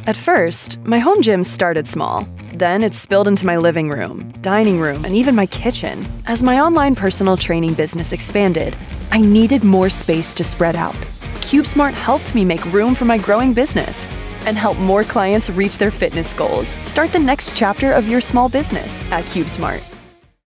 At first, my home gym started small. Then it spilled into my living room, dining room, and even my kitchen. As my online personal training business expanded, I needed more space to spread out. CubeSmart helped me make room for my growing business and help more clients reach their fitness goals. Start the next chapter of your small business at CubeSmart.